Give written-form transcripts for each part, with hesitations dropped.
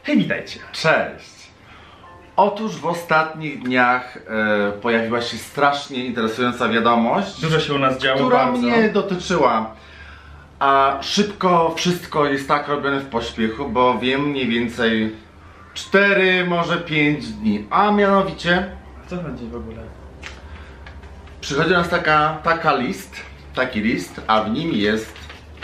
Hej, witajcie. Cześć. Otóż w ostatnich dniach pojawiła się strasznie interesująca wiadomość. Dużo się u nas działo, która bardzo. mnie dotyczyła. A szybko wszystko jest tak robione w pośpiechu, bo wiem mniej więcej 4, może 5 dni. A mianowicie O co chodzi w ogóle? przychodzi do nas taki list, a w nim jest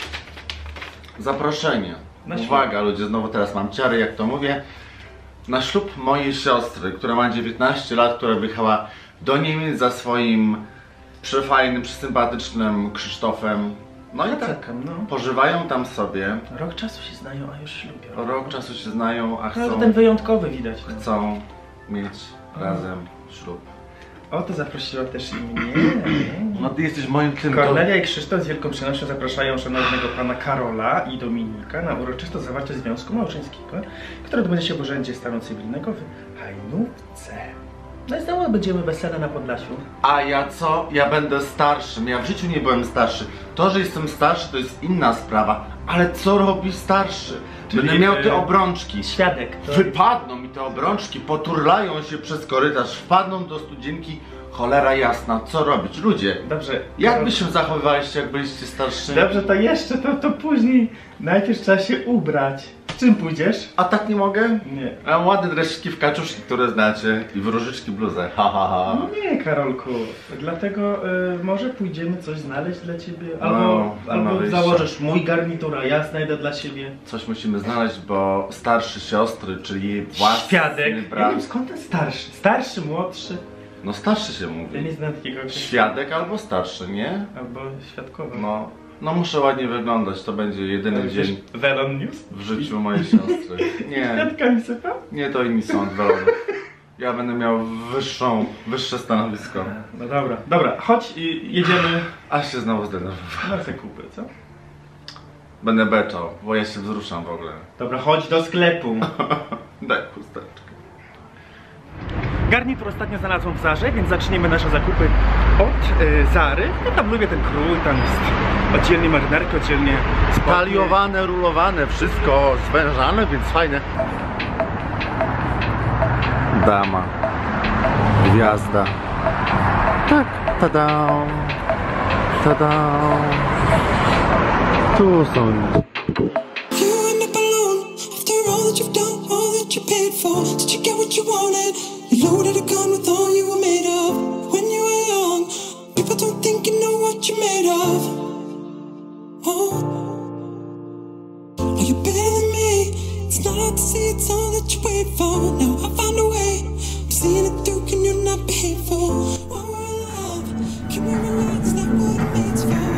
zaproszenie. Uwaga ludzie, znowu teraz mam ciary, jak to mówię. Na ślub mojej siostry, która ma 19 lat, która wyjechała do Niemiec za swoim przefajnym, przysympatycznym Krzysztofem. No i tak, pożywają tam sobie. Rok czasu się znają, a już ślubią. Rok czasu się znają, a chcą, ten wyjątkowy widać. chcą mieć razem ślub. O, to zaprosiła też i mnie. No ty jesteś moim tym. Kornelia i Krzysztof z wielką przyjemnością zapraszają szanownego pana Karola i Dominika na uroczyste zawarcie związku małżeńskiego, które odbędzie się w Urzędzie Stanu Cywilnego w Hajnówce. No i znowu będziemy wesele na Podlasiu. A ja co? Ja będę starszym. Ja w życiu nie byłem starszy. To, że jestem starszy, to jest inna sprawa. Ale co robi starszy? Będę miał te obrączki. Świadek. To... Wypadną mi te obrączki, poturlają się przez korytarz, wpadną do studzienki. Cholera jasna, co robić? Ludzie, dobrze. Jak wy się zachowywaliście, jak byliście starszymi? Dobrze, to jeszcze, to później. Najpierw trzeba się ubrać. W czym pójdziesz? A tak nie mogę? Nie. A mam ładne dreszczki w kaczuszki, które znacie, i w różyczki bluzę. Ha, ha, ha. No nie, Karolku. Dlatego może pójdziemy coś znaleźć dla ciebie. Albo założysz mój garnitur, a ja znajdę dla siebie. Coś musimy znaleźć, bo starszy siostry, czyli własny świadek. brat. Nie wiem skąd ten starszy. Starszy, młodszy. No starszy się Ja mówi. nie znam takiego określenia. Świadek albo starszy, nie? Albo świadkowa. No muszę ładnie wyglądać, to będzie jedyny dzień Velon News? w życiu mojej siostry. Nie, Świadkami sypa? nie, to inni są Velon. Ja będę miał wyższe stanowisko. No dobra, chodź i jedziemy Aż się znowu zdenerwowałem. na zakupy, co? Będę beczał, bo ja się wzruszam w ogóle. Dobra, chodź do sklepu. Daj chusteczkę. Garnitur ostatnio znalazłem w Zarze, więc zaczniemy nasze zakupy od Zary. Ja tam lubię ten krój, tam jest oddzielnie marynarki, oddzielnie spodnie. Taliowane, rulowane, wszystko zwężane, więc fajne. Dama. Gwiazda. Tak, tada. Tada. Tu są. You loaded a gun with all you were made of. When you were young, people don't think you know what you're made of. Oh, are you better than me? It's not hard to see, it's all that you wait for. Now I found a way, I'm seeing it through, can you not be hateful? While we're in love, can we relax, that what it means for?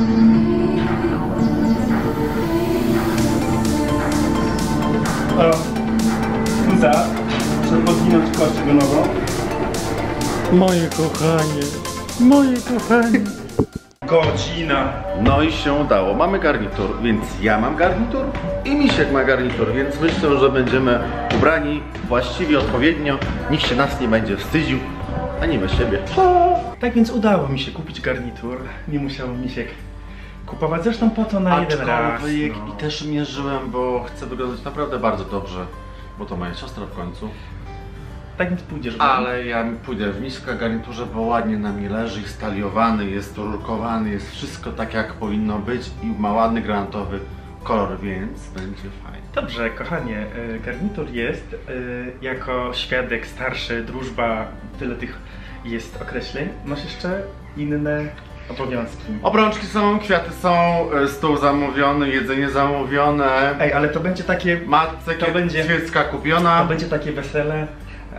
O, Zuza. Muszę podwinąć kość nogą. Moje kochanie, moje kochanie. Godzina. No i się udało. Mamy garnitur, więc ja mam garnitur i Misiek ma garnitur, więc myślę, że będziemy ubrani właściwie, odpowiednio. Nikt się nas nie będzie wstydził, ani my siebie. Tak więc udało mi się kupić garnitur. Nie musiał Misiek kupować. Zresztą po to na jeden raz. I też mierzyłem, bo chcę wyglądać naprawdę bardzo dobrze, bo to moja siostra w końcu. Tak więc pójdziesz. Ale ja pójdę w Miśka garniturze, bo ładnie na mnie leży, jest staliowany, jest rurkowany, jest wszystko tak jak powinno być i ma ładny granatowy kolor, więc będzie fajnie. Dobrze, kochanie, garnitur jest jako świadek starszy, drużba, tyle tych jest określeń. Masz jeszcze inne obowiązki. Obrączki są, kwiaty są, stół zamówiony, jedzenie zamówione. Ej, ale to będzie takie... Matce kwiecka kupiona. To będzie takie wesele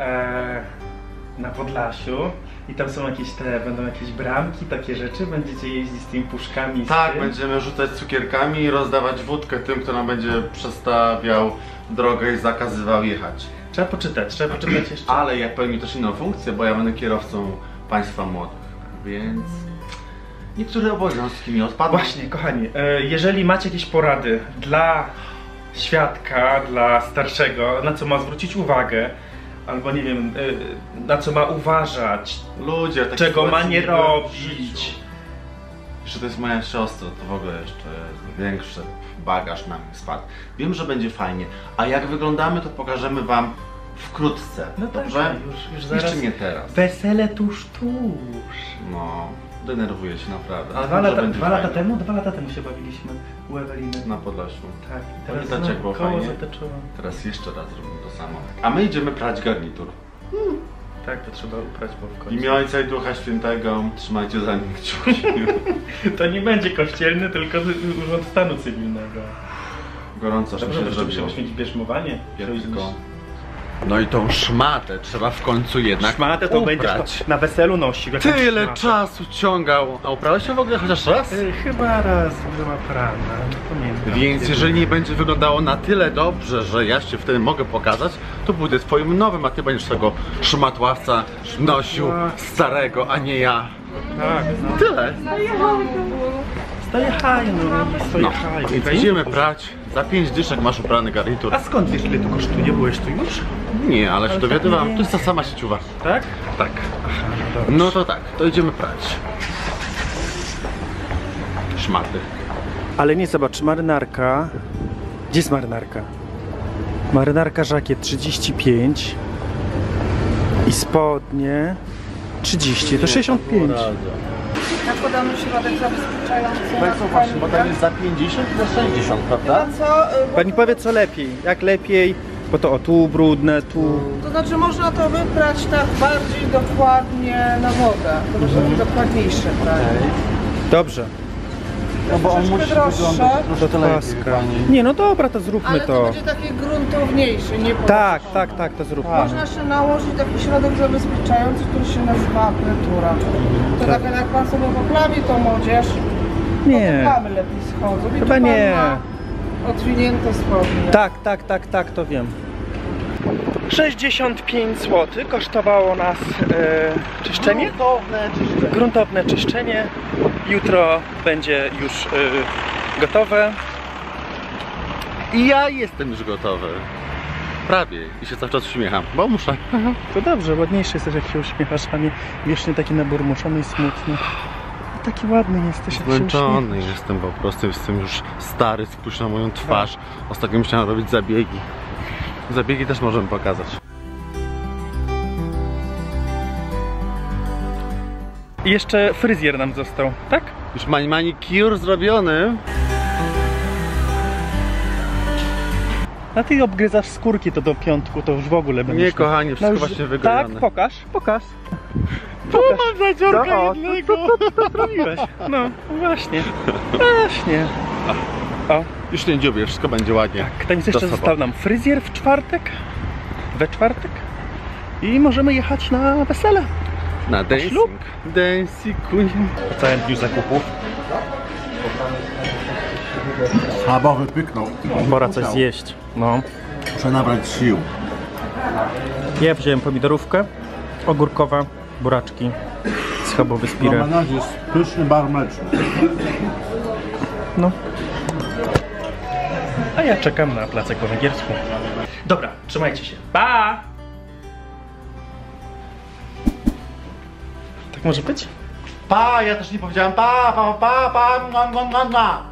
na Podlasiu i tam są jakieś będą jakieś bramki, takie rzeczy, będziecie jeździć z tymi puszkami. Tak, będziemy rzucać cukierkami i rozdawać wódkę tym, kto nam będzie przestawiał drogę i zakazywał jechać. Trzeba poczytać jeszcze. Ale ja pełnię też inną funkcję, bo ja będę kierowcą państwa młodych, więc niektóre obowiązki mi odpadną. Właśnie, kochani, jeżeli macie jakieś porady dla świadka, dla starszego, na co ma zwrócić uwagę, albo nie wiem, na co ma uważać, ludzie, czego ma nie robić, Jeszcze to jest moja siostra, to w ogóle jeszcze większy bagaż nam spadł. Wiem, że będzie fajnie, a jak wyglądamy, to pokażemy wam wkrótce. No dobrze? tak, już zaraz. Jeszcze nie teraz. Wesele tuż. No, denerwuję się naprawdę. A Ale może będzie dwa lata fajnie. temu się bawiliśmy u Eweliny. Na Podlasiu. Tak, i Pamiętacie, teraz jak było koło fajnie? zatoczyło. Teraz jeszcze raz robimy to samo. A my idziemy prać garnitur. Tak, to trzeba uprać, bo w W końcu. imię Ojca i Ducha Świętego trzymajcie za nim kciuki. To nie będzie kościelny, tylko Urząd Stanu Cywilnego. Gorąco Dobrze, się to zrobiło. trzeba mieć bierzmowanie. Tylko. No i tą szmatę trzeba w końcu jednak Szmatę to uprać. będziesz na weselu nosił. jakąś Tyle szmatę. czasu ciągał. A uprałeś się w ogóle chociaż raz? Chyba raz była prana, no pamiętam. Więc jeżeli nie będzie wyglądało na tyle dobrze, że ja się wtedy mogę pokazać, to pójdę twoim nowym, a ty będziesz tego szmatławca nosił starego, a nie ja. Tak, no. Tyle. Stoję haj, No, więc idziemy prać. Za 5 dyszek masz uprany garnitur. A skąd wiesz, ile to kosztuje? Byłeś tu już? Nie, ale się tak dowiadywałem. nie- To jest ta sama sieciowa. Tak? Tak. Aha, no dobrze. No to tak, to idziemy prać. Szmaty. Ale nie, zobacz, marynarka. Gdzie jest marynarka? Marynarka żakiet 35 i spodnie 30, to 65. Ja podamy środek zabezpieczający. bo tam jest za 50 i za 60, prawda? A co? Pani powie co lepiej, jak lepiej, bo to o tu brudne, tu... To znaczy można to wyprać tak bardziej dokładnie na wodę. To będzie taki dokładniejszy, tak? Dobrze. No bo on Troszeczkę musi droższe. wyglądać Do troszkę lepiej, paska. pani. Nie, no dobra, to zróbmy Ale to to. będzie taki gruntowniejszy, nie Tak, to zróbmy. Można się nałożyć taki środek zabezpieczający, który się nazywa apletura. To tak jak pan sobie poprawi tą odzież, to Nie. plamy lepiej schodzą. I Chyba tu pan nie. ma odwinięte spodnie. Tak, to wiem. 65 zł kosztowało nas czyszczenie. Gruntowne czyszczenie. Jutro będzie już gotowe. I ja jestem już gotowy. Prawie. I się cały czas uśmiecham, bo muszę. To dobrze, ładniejszy jesteś jak się uśmiechasz, a nie wiecznie taki naburmuszony i smutny. Taki ładny jesteś, jak się Zmęczony uśmiechasz. jestem po prostu, jestem już stary, spójrz na moją twarz. Ostatnio musiałem robić zabiegi. Zabiegi też możemy pokazać. I jeszcze fryzjer nam został, tak? Już manicure zrobiony. A ty obgryzasz skórki, to do piątku to już w ogóle będzie. Nie, kochanie, wszystko właśnie wygojone. Tak, pokaż. Tu mam zadziorka No, jednego. to zrobiłeś. No, właśnie. O, Już nie dziubię, wszystko będzie ładnie. tak, tam jeszcze Do został soboty. nam fryzjer we czwartek i możemy jechać na wesele. Na dancing. ślub? Dancing queen. Po całym dniu zakupów. Schabowy pyknął. Pora coś zjeść. No. Muszę nabrać sił. Ja wziąłem pomidorówkę, ogórkowa, buraczki, schabowy Na spirę. menaż jest pyszny bar mleczny. No. A ja czekam na placek po węgiersku. Dobra, trzymajcie się. Pa! Tak może być? Pa, ja też nie powiedziałem pa, pa, pa, pa, pa, pa, pa, pa.